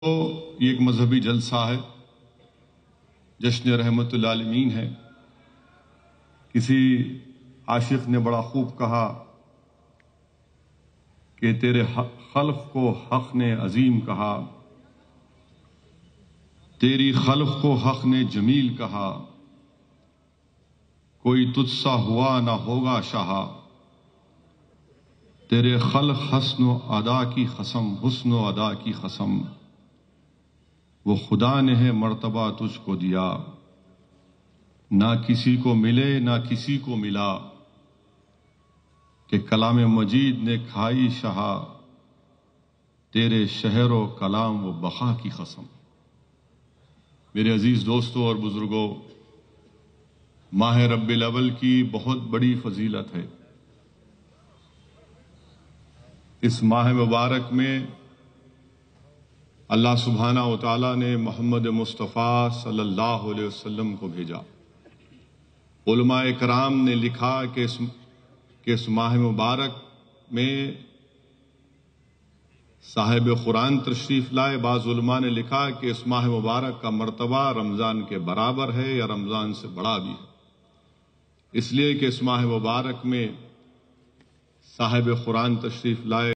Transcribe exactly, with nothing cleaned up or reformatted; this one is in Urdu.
تو یہ ایک مذہبی جلسہ ہے، جشن رحمت العالمین ہے۔ کسی عاشق نے بڑا خوب کہا کہ تیرے خلق کو حق نے عظیم کہا، تیری خلق کو حق نے جمیل کہا، کوئی تجھ سا ہوا نہ ہوگا شاہا، تیرے خلق حسن و ادا کی قسم، حسن و ادا کی قسم، وہ خدا نے ہے مرتبہ تجھ کو دیا، نہ کسی کو ملے نہ کسی کو ملا، کہ کلام مجید نے کھائی شہا، تیرے شہر و کلام و بقا کی قسم۔ میرے عزیز دوستوں اور بزرگوں، ماہ ربیع الاول کی بہت بڑی فضیلت ہے۔ اس ماہ مبارک میں اللہ سبحانہ و تعالیٰ نے محمد مصطفیٰ صلی اللہ علیہ وسلم کو بھیجا۔ علماء کرام نے لکھا کہ اس کہ اس ماہ مبارک میں صاحب قرآن تشریف لائے۔ بعض علماء نے لکھا کہ اس ماہ مبارک کا مرتبہ رمضان کے برابر ہے یا رمضان سے بڑا بھی ہے، اس لیے کہ اس ماہ مبارک میں صاحب قرآن تشریف لائے